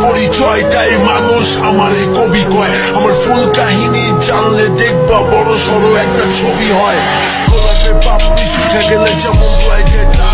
পরিচয়, তাই মানুষ আমারে কবি কয়। আমার ফুল কাহিনী জানলে দেখবা বড় সড়ো একটা ছবি হয়। গোলাপের পাপড়ি শুকে গেলে যেমন লাগে